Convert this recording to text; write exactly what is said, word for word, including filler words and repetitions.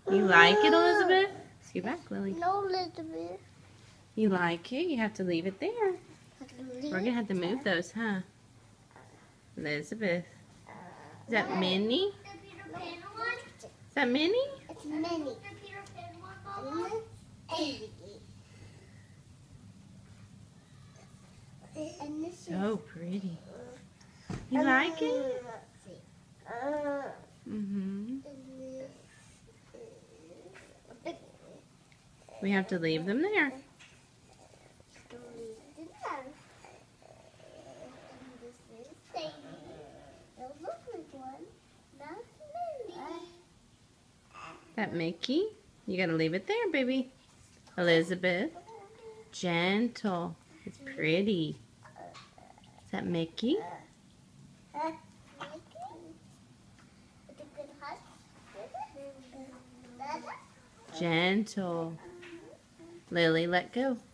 You like it, Elizabeth? Scoot back, Lily. No, Elizabeth. You like it? You have to leave it there. We're going to have to move those, huh? Elizabeth. Is that Minnie? The Peter Pan one? Is that Minnie? It's Minnie. The Peter Pan one, Mama? And this So pretty. You like it? Mm-hmm. We have to leave them there. That Mickey? You gotta leave it there, baby. Elizabeth. Gentle. It's pretty. Is that Mickey? Gentle. Lily, let go.